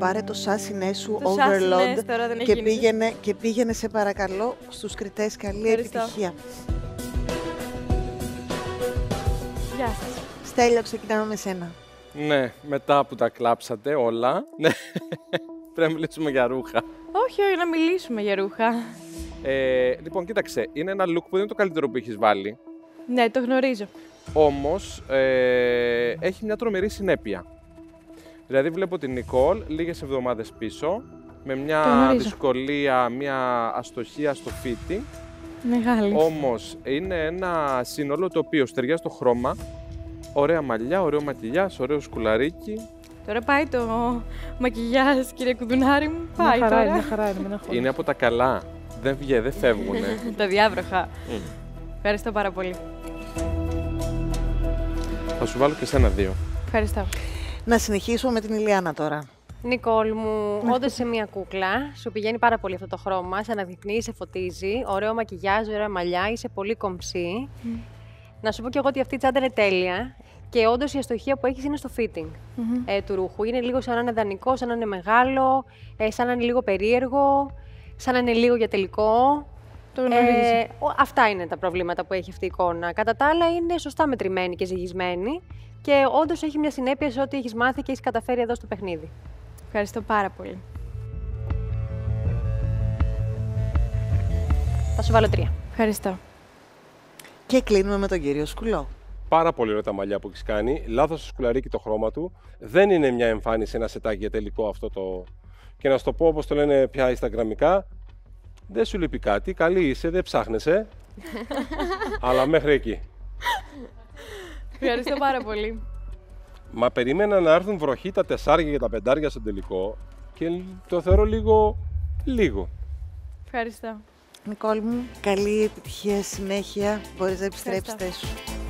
Πάρε το σάσινέ σου, Το Overload, σάσινες τώρα δεν έχει γίνει. και πήγαινε σε παρακαλώ στους κριτές. Καλή Ευχαριστώ. επιτυχία. Γεια σας. Στέλιο, ξεκινάμε με σένα. Ναι, μετά που τα κλάψατε όλα, ναι, πρέπει να μιλήσουμε για ρούχα. Όχι, να μιλήσουμε για ρούχα. Λοιπόν, κοίταξε, είναι ένα look που δεν είναι το καλύτερο που έχεις βάλει, Ναι, το γνωρίζω. όμως έχει μια τρομερή συνέπεια. Δηλαδή βλέπω την Νικόλ λίγες εβδομάδες πίσω, με Το μια γνωρίζω. δυσκολία, μια αστοχία στο fitting, Μεγάλη. όμως είναι ένα σύνολο το οποίο ταιριάζει στο χρώμα, ωραία μαλλιά, ωραίο μακιγιάζ, ωραίο σκουλαρίκι. Τώρα πάει το μακιγιάζ, κύριε Κουδουνάρη μου. Πάει Μια χαρά είναι, τώρα. μια χαρά είναι, μην αγχώνεσαι. Είναι από τα καλά, δεν φεύγουνε. Τα διάβροχα. Ευχαριστώ πάρα πολύ. Θα σου βάλω και σένα δύο. Ευχαριστώ. Να συνεχίσουμε με την Ηλιάνα τώρα. Νικόλ μου, όντως είσαι μια κούκλα. Σου πηγαίνει πάρα πολύ αυτό το χρώμα. Σε αναδεικνύει, σε φωτίζει. Ωραίο μακιγιάζ, ωραία μαλλιά. Είσαι πολύ κομψή. Να σου πω κι εγώ ότι αυτή η τσάντα είναι τέλεια. Και όντως η αστοχία που έχεις είναι στο fitting του ρούχου. Είναι λίγο σαν να είναι δανεικό, σαν να είναι μεγάλο, σαν να είναι λίγο περίεργο, σαν να είναι λίγο για τελικό. Το γνωρίζω. Αυτά είναι τα προβλήματα που έχει αυτή η εικόνα. Κατά τα άλλα, είναι σωστά μετρημένη και ζυγισμένη. Και όντως έχει μια συνέπεια σε ό,τι έχεις μάθει και έχεις καταφέρει εδώ στο παιχνίδι. Ευχαριστώ πάρα πολύ. Θα σου βάλω 3. Ευχαριστώ. Και κλείνουμε με τον κύριο Σκουλό. Πάρα πολύ ωραία τα μαλλιά που έχει κάνει. Λάθος το σκουλαρίκι το χρώμα του. Δεν είναι μια εμφάνιση, ένα σετάκι για τελικό αυτό το. Και να σου το πω όπως το λένε πια Instagramικά. Δεν σου λείπει κάτι. Καλή είσαι, δεν ψάχνεσαι. Αλλά μέχρι εκεί. Ευχαριστώ πάρα πολύ. Μα περίμενα να έρθουν βροχή τα 4 και τα 5 στο τελικό. Και το θεωρώ λίγο. Ευχαριστώ. Νικόλ μου, καλή επιτυχία συνέχεια. Μπορείς να επιστρέψεις Ευχαριστώ. θέση σου.